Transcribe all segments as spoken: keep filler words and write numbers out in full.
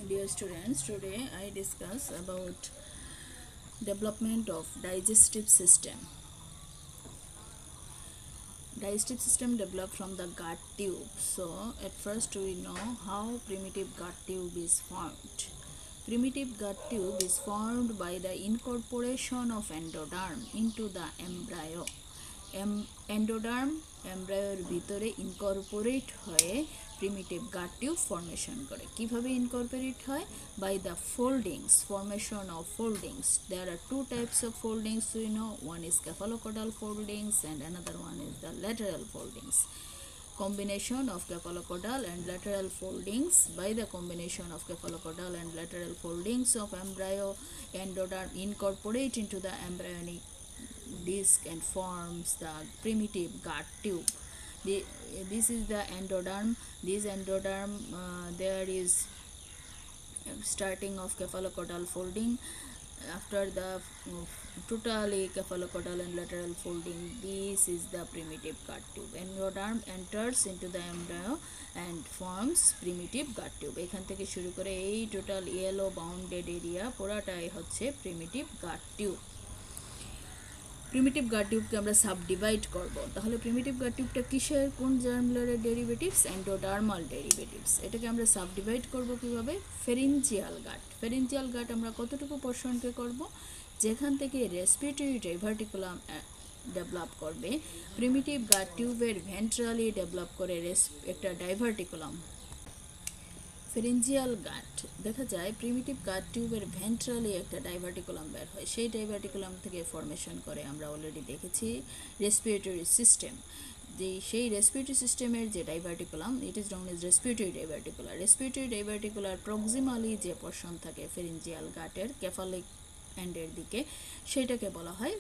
Dear students, today I discuss about development of digestive system. Digestive system developed from the gut tube. So at first we know how primitive gut tube is formed. Primitive gut tube is formed by the incorporation of endoderm into the embryo. Endoderm এমব্রায়োর ভিতরে incorporate হয়ে primitive gut tube formation করে। কিভাবে incorporate হয়? By the foldings, formation of foldings. There are two types of foldings we know, one is cephalocaudal foldings and another one is the lateral foldings. Combination of cephalocaudal and lateral foldings. By the combination of cephalocaudal and lateral foldings of embryo, endoderm incorporate into the embryonic disc and forms the primitive gut tube. The, this is the endoderm. This endoderm, uh, there is starting of cephalocaudal folding. After the uh, totally cephalocaudal and lateral folding, this is the primitive gut tube. Endoderm enters into the embryo and forms primitive gut tube. এখান থেকে শুরু করে এই total yellow bounded area পুরাটাই হচ্ছে primitive gut tube. Primitive gut টিউবকে আমরা subdivide করব। তাহলে প্রিমিটিভ গাট টিউবটা কিসের, কোন জার্ম লেয়ারের ডেরিভেটিভস? Endodermal derivatives. এটাকে আমরা সাবডিভাইড করব কিভাবে? ফেরিঞ্জিয়াল গাট। ফেরিঞ্জিয়াল গাট আমরা কতটুকু পোর্শনকে করব? যেখান থেকে রেসপিরেটরি ডাইভার্টিকুলাম ডেভেলপ করবে। প্রিমিটিভ গাট টিউবের ভেন্ট্রালি ডেভেলপ করে একটা ডাইভার্টিকুলাম। ফেরিঞ্জিয়াল গাট দেখা যায় প্রিমিটিভ গাট টিউবের ভেন্ট্রালি একটা ডাইভার্টিকুলাম বের হয়, সেই ডাইভার্টিকুলাম থেকে ফর্মেশন করে আমরা অলরেডি দেখেছি রেসপিরেটরি সিস্টেম। যে সেই রেসপিরেটরি সিস্টেমের যে diverticulum, it is known as respiratory diverticular. Respiratory diverticular proximally যে পোর্শন থাকে ফেরিঞ্জিয়াল গাটের কেফালিক এন্ডের দিকে, সেটাকে বলা হয়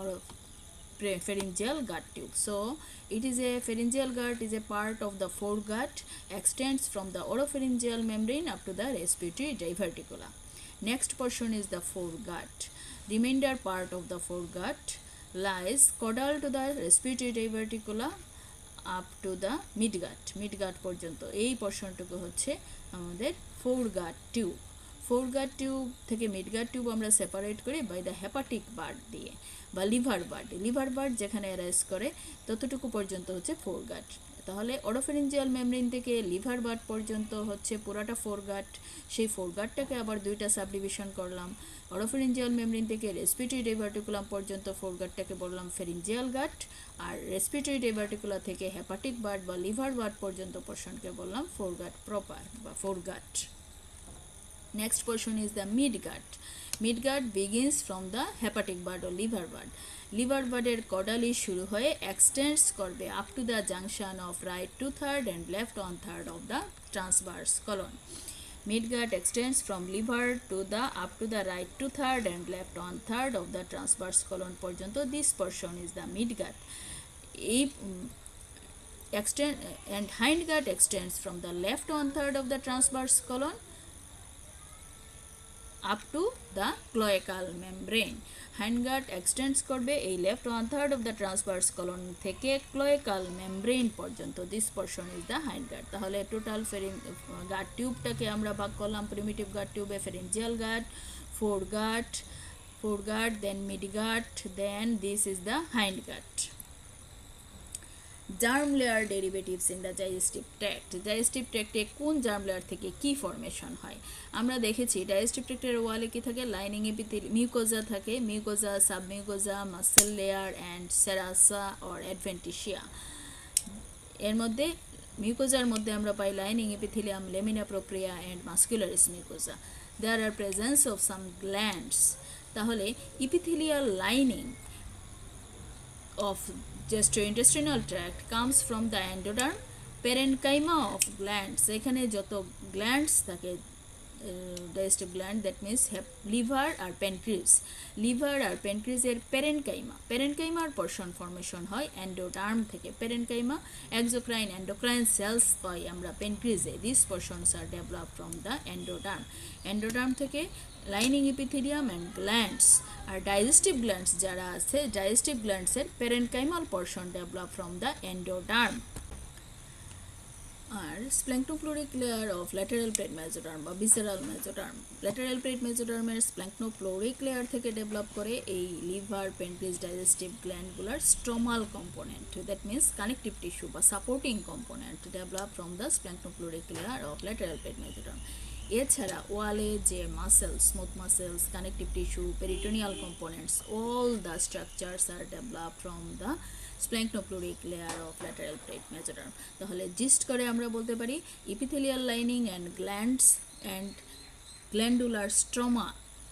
pharyngeal gut tube. So it is a pharyngeal gut is a part of the foregut, extends from the oropharyngeal membrane up to the respiratory diverticula. Next portion is the foregut. Remainder part of the foregut lies caudal to the respiratory diverticula up to the midgut. Midgut পর্যন্ত এই পোর্শনটুকু হচ্ছে আমাদের foregut tube. Foregut tube থেকে midgut tube আমরা separate করি by the hepatic bud দিয়ে বা liver bud. Liver bud যেখানে অ্যারাইজ করে ততটুকু পর্যন্ত হচ্ছে ফোরগাট। তাহলে ওরোফেরিঞ্জিয়াল মেমব্রেন থেকে লিভার বার্ড পর্যন্ত হচ্ছে পুরাটা ফোরগাট। সেই ফোরগাটটাকে আবার দুইটা সাবডিভিশন করলাম। ওরোফেরিঞ্জিয়াল মেমব্রেন থেকে রেসপিরেটরি ডাইভার্টিকুলাম পর্যন্ত ফোরগাটটাকে বললাম ফেরিঞ্জিয়াল গাট, আর রেসপিরেটরি ডাইভার্টিকুলা থেকে হেপাটিক বার্ড বা লিভার বার্ড পর্যন্ত পোর্শনকে বললাম ফোরগাট প্রপার বা ফোরগাট। Next portion is the midgut. Midgut begins from the hepatic bud or liver bud. Liver budের caudally শুরু হয়ে extends করবে up to the junction of right two third and left one third of the transverse colon. Midgut extends from liver to the up to the right two third and left one third of the transverse colon পর্যন্ত. This portion is the midgut. এই extend and hindgut extends from the left one third of the transverse colon up to the cloacal membrane. Hindgut extends করবে এই left one third of the transverse colon থেকে cloacal membrane পর্যন্ত. This portion is the hindgut. তাহলে total gut টিউবটাকে আমরা ভাগ করলাম primitive গাট টিউবে pharyngeal gut, foregut, foregut, then midgut, then this is the hindgut. Germ layer derivatives in the digestive tract. Digestive ট্র্যাক্টে কোন জার্ম লেয়ার থেকে কি ফর্মেশন হয়? আমরা দেখেছি ডাইজেস্টিভ ট্র্যাক্টের ওয়ালে কি থাকে? লাইনিং এপিথেল মিউকোজা থাকে, mucosa, submucosa, muscle layer and serosa or adventitia. এর মধ্যে মিউকোজার মধ্যে আমরা পাই lining epithelium, lamina propria and muscularis mucosa. There are presence of some glands. তাহলে epithelial lining of gastrointestinal tract comes from the endoderm, parenchyma of glands. এখানে যত glands থাকে digestive gland, that means liver আর pancreas, liver আর প্যানক্রিয়াসের parenchyma, প্যারেনকাইমার portion formation হয় endoderm থেকে। প্যারেনকাইমা এক্সোক্রাইন এন্ডোক্রাইন সেলস পাই আমরা প্যানক্রিয়াসে। This portions are develop from the endoderm. Endoderm থেকে লাইনিং এপিথেলিয়াম অ্যান্ড গ্ল্যান্ডস আর ডাইজেস্টিভ গ্ল্যান্ডস যারা আছে, ডাইজেস্টিভ গ্ল্যান্ডসের parenchymal portion develop from the endoderm. আর splanchnopleuric layer of lateral plate mesoderm বা ভিসেরাল মেজোডার্ম, ল্যাটেরাল প্লেট মেজোডার্মের স্প্ল্যাঙ্কনোফ্লোরিক লেয়ার থেকে ডেভেলপ করে এই লিভার, প্যানক্রিয়াস, ডাইজেস্টিভ গ্ল্যান্ডগুলার stromal component, that means connective tissue বা supporting component develop from the splanchnopleuric layer of lateral plate mesoderm. এছাড়া ওয়ালে যে muscles, smooth muscles, connective tissue, peritoneal components, all the structures are develop from the splanchnopleuric layer of lateral plate mesoderm. তাহলে gist করে আমরা বলতে পারি epithelial lining and glands and glandular stroma,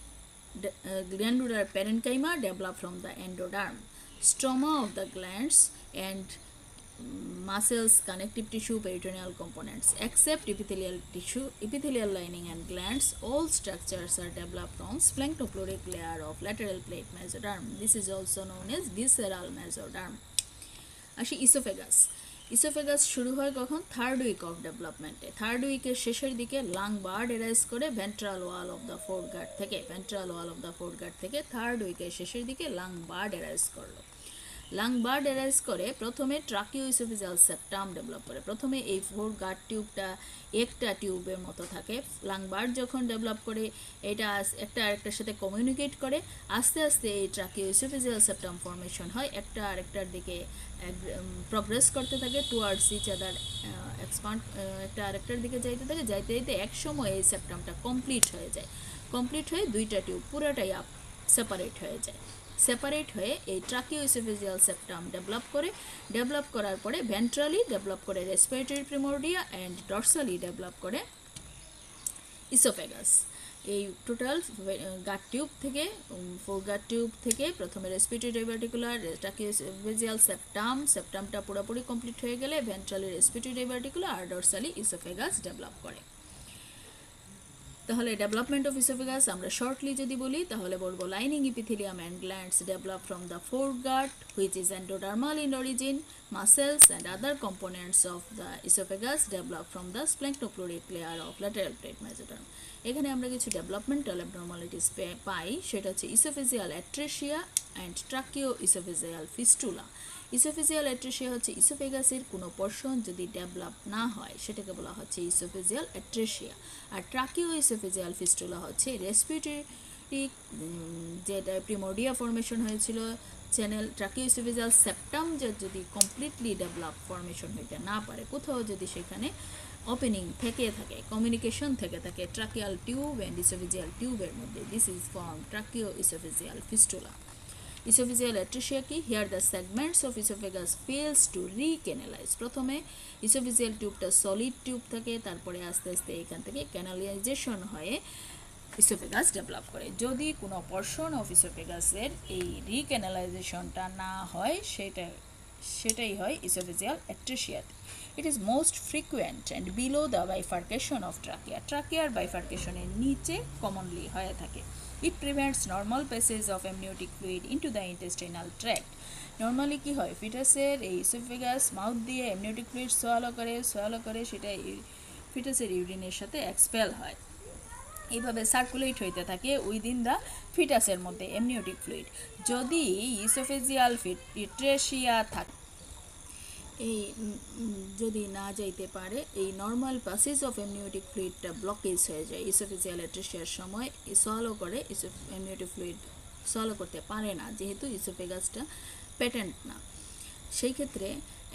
glandular parenchyma develop from the endoderm. Stroma of the glands and muscles, connective tissue, peritoneal components. Except epithelial tissue, epithelial lining and glands, all structures are developed from splanktofloric layer of lateral plate mesoderm. This is also known as visceral mesoderm. আসি oesophagus. Oesophagus শুরু হয় কখন? Third week of ডেভেলপমেন্টে। Third উইকের শেষের দিকে lung bud arise করে ventral wall of the foregut থেকে, ventral wall of the foregut থেকে থার্ড উইকের শেষের দিকে লাং বার্ড এরাইজ করলো। লাং বার্ড এরাইজ করে প্রথমে ট্রাকিও ইসোফেজিয়াল সেপ্টাম ডেভেলপ করে। প্রথমে এই ফোর গার্ড টিউবটা একটা টিউবের মতো থাকে। লাং বার্ড যখন ডেভেলপ করে এটা একটা আরেকটার সাথে কমিউনিকেট করে, আস্তে আস্তে এই ট্রাকিও ইসোফেজিয়াল সেপ্টাম ফর্মেশন হয়, একটা আরেকটার দিকে প্রগ্রেস করতে থাকে, টুয়ার্ডস ইচ আদার এক্সপান্ড, একটা আরেকটার দিকে যাইতে থাকে, যাইতে যাইতে এক সময় এই সেপ্টামটা কমপ্লিট হয়ে যায়। কমপ্লিট হয়ে দুইটা টিউব পুরোটাই আপ সেপারেট হয়ে যায়। সেপারেট হয়ে এই ট্রাকিও ইসোফেজিয়াল সেপ্টাম ডেভেলপ করে। ডেভেলপ করার পরে ভেন্ট্রালি ডেভেলপ করে respiratory primordia and dorsally develop করে ইসোফেগাস। এই টোটাল গাট টিউব থেকে, ফোর গাট টিউব থেকে প্রথমে respiratory diverticular, tracheo oesophageal septum, সেপ্টামটা পুরোপুরি কমপ্লিট হয়ে গেলে ভেন্ট্রালি রেসপিরেটরি ডাইভার্টিকুলার আর ডরসালি ইসোফেগাস ডেভেলপ করে। তাহলে ডেভেলপমেন্ট অফ ইসোফেগাস আমরা শর্টলি যদি বলি তাহলে বলবো lining epithelium and glands develop from the foregut which is endodermal in origin. Muscles and other components of the esophagus develop from the splanktofloric layer of lateral plate mesoderm. এখানে আমরা কিছু developmental abnormalities পাই, সেটা হচ্ছে oesophageal atresia and tracheo oesophageal fistula. Oesophageal atresia হচ্ছে ইসোফেগাসের কোনো portion যদি ডেভেলপ না হয় সেটাকে বলা হচ্ছে ইসোফেজিয়াল অ্যাট্রেশিয়া। আর ট্রাকিও ইসোফেজিয়াল ফিস্টুলা হচ্ছে রেসপিরেটরি, যেটা প্রিমোর্ডিয়া ফর্মেশন হয়েছিল চ্যানেল, ট্রাকিও ইসোফেজিয়াল সেপ্টাম যদি কমপ্লিটলি ডেভেলপ ফর্মেশন হইতে না পারে, কোথাও যদি সেখানে ওপেনিং থেকে থাকে, কমিউনিকেশন থেকে থাকে ট্রাকিয়াল টিউব অ্যান্ড ইসোফেজিয়াল টিউবের মধ্যে, this is form tracheo oesophageal fistula. Oesophageal atresia কি? Here the segments of oesophagus fails to recanalise. প্রথমে ইসোফেজিয়াল টিউবটা সলিড টিউব থাকে, তারপরে আস্তে আস্তে এখান থেকে ক্যানালাইজেশন হয়ে ইসোফেগাস ডেভেলপ করে। যদি কোনো পোর্শন অফ ইসোফেগাসের এই রিক্যানালাইজেশনটা না হয় সেটা সেটাই হয় ইসোফেজিয়াল অ্যাট্রেশিয়াতে। It is most frequent and below the bifurcation of trachea. Trachea bifurcationের নিচে commonly হয়ে থাকে। It prevents normal passage of amniotic fluid into the intestinal tract. Normally কি হয়, ফিটাসের এই ইসোফেগাস মাউথ দিয়ে amniotic fluid সোয়ালো করে সোয়ালো করে সেটা ফিটাসের ইউরিনের সাথে এক্সপেল হয়, এইভাবে সার্কুলেট হইতে থাকে উইদিন দ্য ফিটাসের মধ্যে amniotic fluid। যদি ইসোফেজিয়াল অ্যাট্রেশিয়া থাকে, এই যদি না যাইতে পারে, এই নর্মাল প্যাসেজ অফ অ্যামনিওটিক ফ্লুইডটা ব্লকেজ হয়ে যায়, ইসোফেজিয়াল অ্যাট্রেশিয়ার সময় সলো করে অ্যামনিওটিক ফ্লুইড সলো করতে পারে না, যেহেতু ইসোফেগাসটা প্যাটেন্ট না। সেই ক্ষেত্রে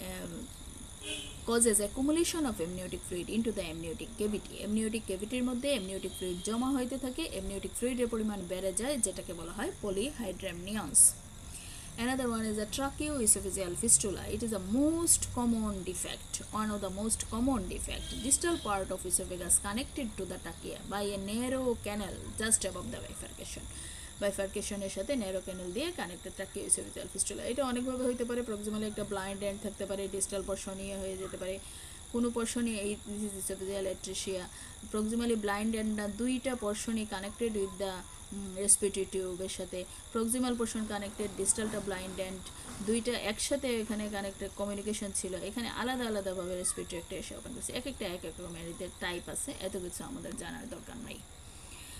causes accumulation of amniotic fluid into the amniotic cavity. amniotic ক্যাভিটির মধ্যে amniotic fluid জমা হইতে থাকে, amniotic fluidের পরিমাণ বেড়ে যায়, যেটাকে বলা হয় polyhydramnions. Another one is a tracheoesophageal fistula. It is the most common defect, one of the most common defect. Distal part of esophagus connected to the trachea by a narrow canal just above the bifurcation. বাইফার্কেশনের সাথে narrow ক্যানেল দিয়ে connected ট্রাকিওএসোফেজিয়াল fistula. এটা অনেকভাবে হইতে পারে, proximally একটা blind and থাকতে পারে, distal পোর্শনে হয়ে যেতে পারে, কোনো পোর্শনে এই oesophageal atresia proximally blind end না, দুইটা পোর্শনই কানেক্টেড উইথ দ্য রেসপিরেটরি টিউবের সাথে, প্রক্সিমাল পোর্শন কানেক্টেড, ডিস্টালটা ব্লাইন্ড এন্ড, দুইটা একসাথে এখানে কানেক্টেড কমিউনিকেশন ছিল, এখানে আলাদা আলাদাভাবে রেসপিরেটরি একটা এসে ওপেন করছে, এক একটা এক এক রকমের এদের টাইপ আছে, এত কিছু আমাদের জানার দরকার নাই।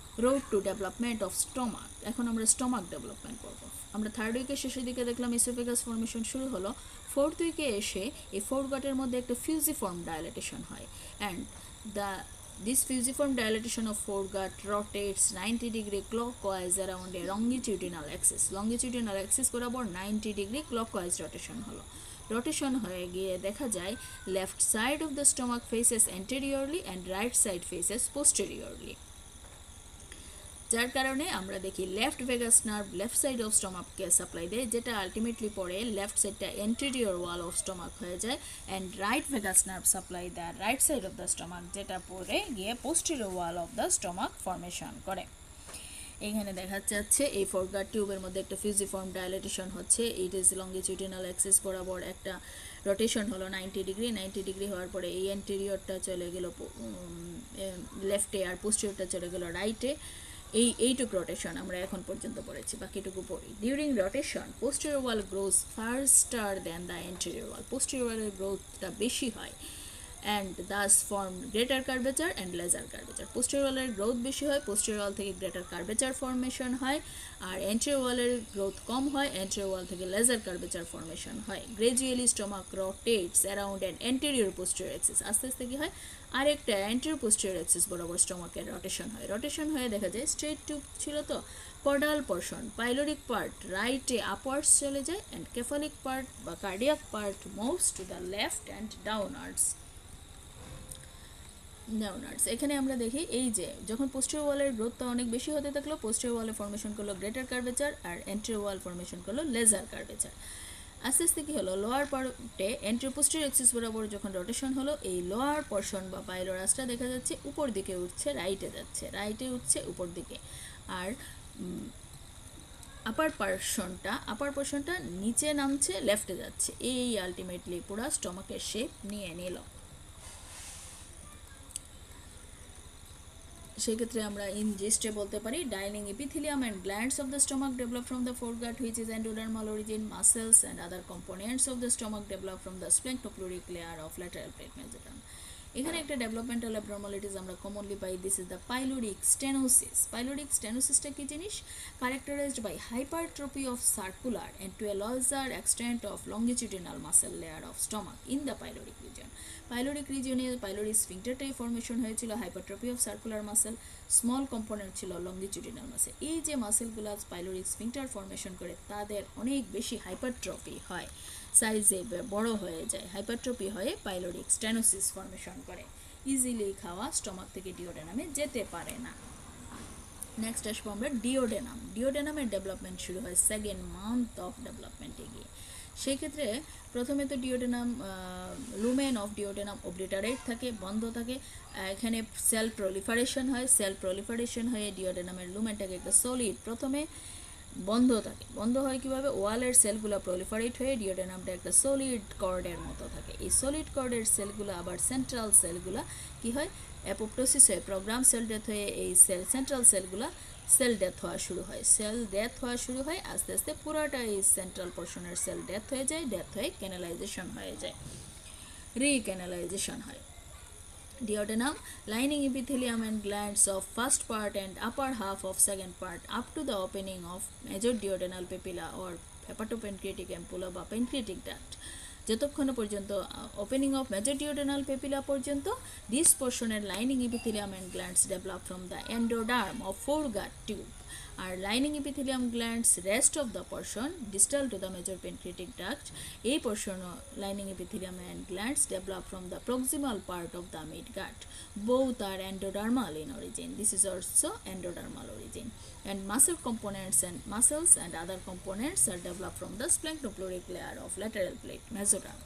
Road to development of stomach. এখন আমরা স্টমাক ডেভেলপমেন্ট করব। আমরা থার্ড উইকের শেষের দিকে দেখলাম ইসোফেগাস ফর্মেশন শুরু হলো। ফোর্থ উইকে এসে এই ফোর গাটের মধ্যে একটা ফিউজিফর্ম ডায়ালেটেশন হয়, and the this fusiform dilatation of foregut rotates ninety degree clockwise around a longitudinal axis. longitudinal axis বরাবর ninety degree clockwise rotation হলো। rotation হয়ে গিয়ে দেখা যায় left side of the stomach faces anteriorly and right side faces posteriorly, যার কারণে আমরা দেখি left vagus nerve left side of স্টমাককে সাপ্লাই দেয়, যেটা আলটিমেটলি পরে লেফট সাইডটা এন্টেরিয়র ওয়াল অফ স্টমাক হয়ে যায়, and right vagus nerve supply দেয় right side of the stomach, যেটা পরে গিয়ে posterior wall of the stomach formation করে। এখানে দেখা যাচ্ছে এই ফোরগাট টিউবের মধ্যে একটা ফিউজিফর্ম ডায়ালেটেশন হচ্ছে। ইট ইজ লঙ্গিটিউডিনাল অ্যাক্সিস বরাবর একটা রোটেশন হলো নাইনটি ডিগ্রি। নাইনটি ডিগ্রি হওয়ার পরে এই এন্টেরিয়রটা চলে গেল লেফটে আর পোস্টেরিয়রটা চলে গেল রাইটে। এই এইটুকু রোটেশন আমরা এখন পর্যন্ত পড়েছি, বাকিটুকু পড়ি। During rotation posterior wall grows faster than the anterior wall. Posterior ওয়ালের গ্রোথটা বেশি হয়, and thus form greater curvature and lesser curvature. Posterior ওয়ালের গ্রোথ বেশি হয়, পোস্টেরিয়র ওয়াল থেকে গ্রেটার কার্ভেচার ফর্মেশন হয়, আর এন্টেরিয়র ওয়ালের গ্রোথ কম হয়, এন্টেরিয়র ওয়াল থেকে লেজার কার্ভেচার ফর্মেশন হয়। Gradually stomach rotates around an anterior posterior axis. আস্তে আস্তে কি হয়, আরেকটা অ্যান্টেরিয়র পোস্টেরিয়র অ্যাক্সিস বরাবর স্টমাকের রোটেশন হয়। রোটেশন হয়ে দেখা যায় স্ট্রেট টিউব ছিল তো, কর্ডাল পোর্শন পাইলোরিক পার্ট রাইটে আপওয়ার্ডস চলে যায়, অ্যান্ড কেফালিক পার্ট বা cardiac part moves to the left and downwards. Downwards এখানে আমরা দেখি এই যে যখন পোস্টেরিয়র ওয়ালের গ্রোথটা অনেক বেশি হতে থাকলো, পোস্টেরিয়র ওয়ালে ফর্মেশন করলো গ্রেটার কার্ভেচার, আর এন্টেরিয়র ওয়াল ফর্মেশন করলো লেজার কার্ভেচার। আস্তে আস্তে কী হলো, লোয়ার পার্টে এন্টেরিয়র পোস্টেরিয়র অ্যাক্সিস বরাবর যখন রোটেশন হলো, এই লোয়ার পোর্শন বা পাইলোরাসটা দেখা যাচ্ছে উপর দিকে উঠছে, রাইটে যাচ্ছে, রাইটে উঠছে উপর দিকে, আর আপার পার্শনটা আপার পোর্শনটা নিচে নামছে, লেফটে যাচ্ছে। এই আলটিমেটলি পুরো স্টমাকের শেপ নিয়ে নিল। সেক্ষেত্রে আমরা ইন জিস্টে বলতে পারি ডাইনিং epithelium and glands of the stomach develop from the foregut which is endodermal origin. Muscles and other components of the stomach develop from the splenopleuric layer of lateral plate mesoderm. এখানে একটা developmental abnormalities আমরা commonly পাই। This is the pyloric stenosis. Pyloric স্টেনোসিসটা কি জিনিস? Characterised by hypertrophy of circular and to a larger extent of longitudinal muscle layer of stomach in the pyloric region. Pyloric রিজিয়নে pylori স্ফিংক্টারটাই formation হয়েছিল, hypertrophy of circular muscle, small component ছিল longitudinal muscle. এই যে মাসেলগুলো pyloric sphincter formation করে তাদের অনেক বেশি হাইপারট্রপি হয়, সাইজে বড় হয়ে যায়, হাইপারট্রপি হয়ে পাইলোরিক স্টেনোসিস ফর্মেশন করে। ইজিলি খাওয়া স্টমাক থেকে ডিওডেনামে যেতে পারে না। নেক্সট আসবো আমরা ডিওডেনাম। ডিওডেনামের ডেভেলপমেন্ট শুরু হয় সেকেন্ড মান্থ অফ ডেভেলপমেন্টে গিয়ে। সেই ক্ষেত্রে প্রথমে তো duodenum lumen of duodenum obliterate থাকে, বন্ধ থাকে। এখানে সেল প্রলিফারেশন হয়, সেল প্রলিফারেশন হয়ে ডিওডেনামের লুমেনটাকে একটা সলিড প্রথমে বন্ধ থাকে। বন্ধ হয় কীভাবে? ওয়ালের সেলগুলো প্রলিফারেট হয়ে ডিওডেনামটা একটা সলিড কর্ডের মতো থাকে। এই সলিড কর্ডের সেলগুলো আবার সেন্ট্রাল সেলগুলো কী হয়, অ্যাপোপ্টোসিস হয়ে প্রোগ্রাম সেল ডেথ হয়ে এই সেল সেন্ট্রাল সেলগুলো সেল ডেথ হওয়া শুরু হয়। সেল ডেথ হওয়া শুরু হয় আস্তে আস্তে পুরোটা এই সেন্ট্রাল পোর্শনের সেল ডেথ হয়ে যায়, ডেথ হয়ে ক্যানালাইজেশন হয়ে যায়, রিক্যানালাইজেশন হয়। Duodenum, lining epithelium and glands of first part and upper half of second part up to the opening of major duodenal papilla or hepatopancreatic ampulla বা pancreatic duct. যতক্ষণ পর্যন্ত opening of major duodenal papilla পর্যন্ত this পোর্শনের lining epithelium and glands develop from the endoderm of foregut tube. আর lining epithelium glands rest of the portion distal to the major pancreatic duct. এই portion lining epithelium and glands develop from the proximal part of the midgut. Both are endodermal in origin. This is also endodermal origin. And muscle components and muscles and other components are developed from the splenopleuric layer of lateral plate mesoderm.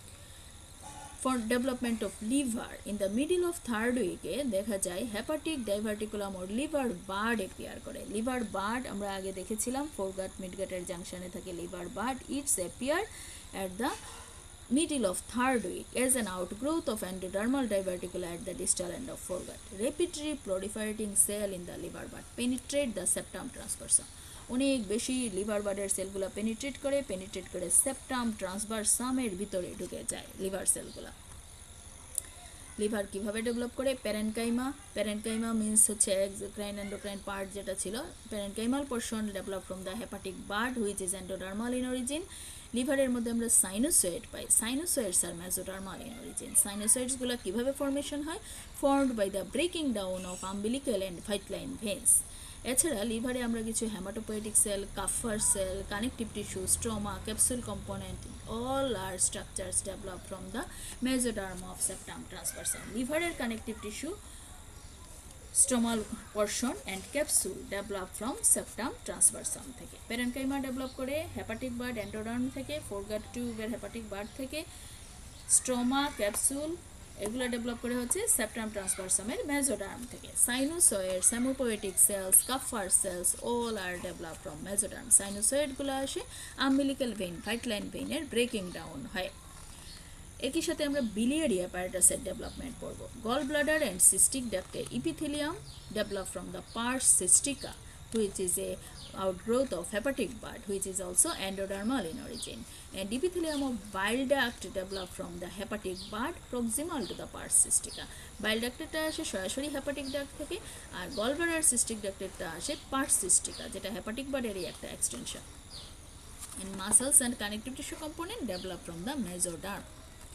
For development of liver, in the middle of third week এ দেখা যায় hepatic diverticulum or liver bud appear করে। liver bud আমরা আগে দেখেছিলাম foregut midgut এর জাংশনে থাকে liver bud. It's appear at the middle of third week as an outgrowth of endodermal diverticula at the distal end of foregut. Rapidly proliferating cell in the liver bud penetrate the septum transversum. অনেক বেশি liver বার্ডের সেলগুলো penetrate করে penetrate করে septum ট্রান্সভার্সামের ভিতরে ঢুকে যায় liver সেলগুলো। Liver কিভাবে ডেভেলপ করে? প্যারেনকাইমা, প্যারেনকাইমা মিন্স হচ্ছে এক্সোক্রাইন এন্ডোক্রাইন পার্ট যেটা ছিল, parenchymal portion develop from the hepatic bud which is endodermal in origin. লিভারের মধ্যে আমরা সাইনোসয়েড পাই, sinusoids are mesodermal in origin. সাইনোসয়েডসগুলো কিভাবে ফর্মেশন হয়? Formed by the breaking down of umbilical and vitelline veins. এছাড়া লিভারে আমরা কিছু haematopoietic cell, Kupffer cell, connective tissue, stroma, capsule component, all are structures developed from the mesoderm of septum transversum. লিভারের connective tissue, stromal portion and capsule develop from septum transversum থেকে। Parenchyma develop করে hepatic bud endoderm থেকে, foregut টিউবের hepatic bud থেকে। Stroma, capsule এগুলো develop করে হচ্ছে septum ট্রান্সভার্সামের মেসোডার্ম থেকে। Sinusoids, haemopoietic cells, Kupffer cells all are develop from mesoderm. সাইনোসয়েডগুলো আসে আম্বিলিক্যাল ভেইন, ভাইটলাইন ভেইনের ব্রেকিং ডাউন হয়। একই সাথে আমরা biliary apparatus ডেভেলপমেন্ট পড়ব। গল ব্লাডার অ্যান্ড সিস্টিক ডাক্টের epithelium develop from the pars cystica which is a outgrowth of hepatic bud which is also endodermal in origin, and epithelium of bile duct develop from the hepatic bud proximal to the pars cystica. bile duct টা আসে সরাসরি hepatic duct থেকে, আর gallbladder cystic duct টা আসে pars cystica যেটা hepatic bud এরই একটা extension, and muscles and connective tissue component develop from the mesoderm.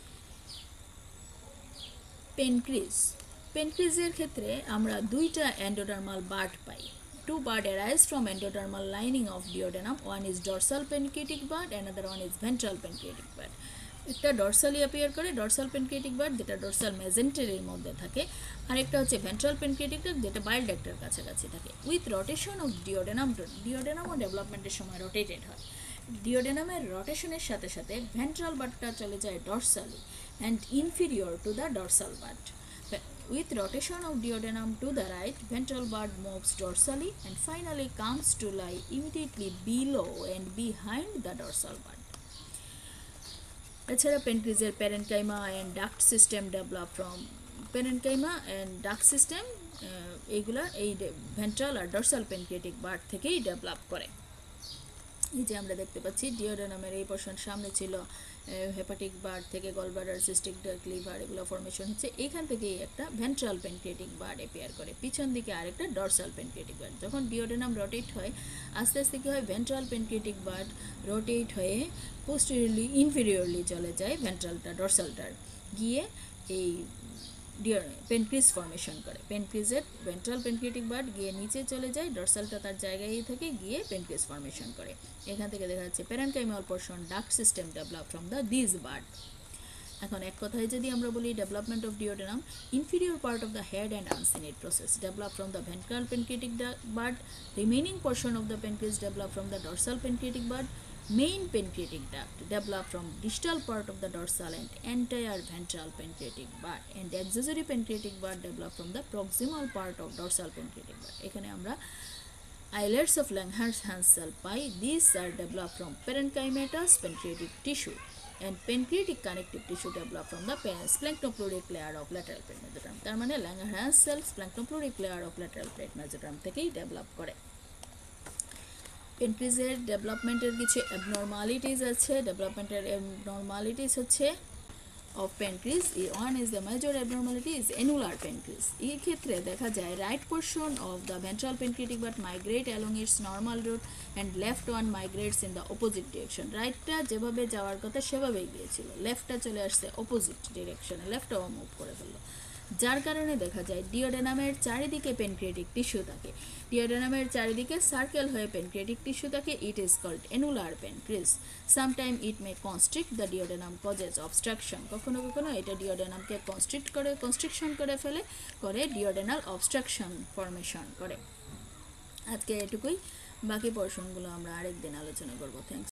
পেনক্রিজ, পেনক্রিজের ক্ষেত্রে আমরা দুইটা এন্ডোডার্মাল বার্ড পাই। Two bud arise from endodermal lining of duodenum. One is dorsal pancreatic bud, another one is ventral pancreatic bud. একটা dorsally appear করে, dorsal pancreatic bud যেটা dorsal মেজেন্টারির মধ্যে থাকে, আর একটা হচ্ছে ভেন্ট্রাল পেনক্রিয়েটিক বার্ড যেটা বাইল ডাক্টের কাছাকাছি থাকে। উইথ রোটেশন অফ ডিওডেনাম, ডিওডেনামও ডেভেলপমেন্টের সময় রোটেটেড হয়। ডিওডেনামের রোটেশনের সাথে সাথে ভেন্ট্রাল বার্ডটা চলে যায় dorsally and inferior to the dorsal bud. With rotation of duodenum to the right, ventral bud moves dorsally and finally comes to lie immediately below and behind the dorsal bud. এছাড়া পেনক্রিজের parenchyma and duct system develop from parenchyma and duct system, এইগুলা এই ventral আর dorsal pancreatic bud থেকেই develop করে। এই যে আমরা দেখতে পাচ্ছি ডিওডেনামের এই পোর্শন সামনে ছিল হেপাটিক বার্ড থেকে গলব্লাডার, সিস্টিক ডাক্ট, লিভার এগুলো ফর্মেশন হচ্ছে, এখান থেকেই একটা ভেন্ট্রাল পেনক্রিয়েটিক বার্ড অ্যাপিয়ার করে, পিছন দিকে আরেকটা ডরসাল পেনক্রিয়েটিক বার্ড। যখন ডিওডেনাম রোটেট হয় আস্তে আস্তে কী হয়, ভেন্ট্রাল পেনক্রিয়েটিক বার্ড রোটেট হয়ে পোস্টেরিয়রলি ইনফিরিয়রলি চলে যায় ভেন্ট্রালটা ডরসালটার, গিয়ে এই ডিওর পেনক্রিজ ফর্মেশন করে। পেনক্রিজের ভেন্ট্রাল পেনক্রিয়েটিক বার্ড গিয়ে নিচে চলে যায়, ডরসালটা তার জায়গায় থেকে গিয়ে পেনক্রিজ ফর্মেশন করে। এখান থেকে দেখা যাচ্ছে parenchymal portion duct system develop from the this bud. এখন এক কথায় যদি আমরা বলি development of duodenum, inferior part of the head and uncinate process develop from the ventral pancreatic bud, remaining portion of the pancreas develop from the dorsal pancreatic bud, main pancreatic duct develop from distal part of the dorsal and entire ventral pancreatic bud, and accessory pancreatic bud develop from the proximal part of dorsal pancreatic bud. এখানে আমরা islets of Langerhans cell pi. These are developed from parenchymatous pancreatic tissue, and pancreatic connective tissue develop from the splanchnopluric layer of lateral plate mesoderm. তার মানে Langerhans cell splanchnopluric layer of lateral plate mesoderm থেকেই develop করে। পেনক্রিজের ডেভেলপমেন্টের কিছু abnormalities আছে। ডেভেলপমেন্টের abnormalities হচ্ছে of pancreas, one is the major abnormality is annular pancreas. এই ক্ষেত্রে দেখা যায় right portion of the ventral pancreatic bud migrate along its normal route and left one migrates in the opposite direction. রাইটটা যেভাবে যাওয়ার কথা সেভাবেই গিয়েছিল, লেফটটা চলে আসছে অপোজিট ডিরেকশনে, লেফটটাও মুভ করে ফেললো, যার কারণে দেখা যায় ডিওডেনামের চারিদিকে পেনক্রিয়েটিক টিস্যু থাকে, ডিওডেনামের চারিদিকে সার্কেল হয়ে পেনক্রিয়েটিক টিস্যু থাকে। It is called annular pancreas. Sometime it may constrict the duodenum causes obstruction, কখনো কখনো এটা ডিওডেনামকে কনস্ট্রিক্ট করে কনস্ট্রিকশন করে ফেলে, করে ডিওডেনাল অবস্ট্রাকশন ফর্মেশন করে। আজকে এটুকুই, বাকি পোর্শনগুলো আমরা আরেকদিন আলোচনা করবো। থ্যাংকস।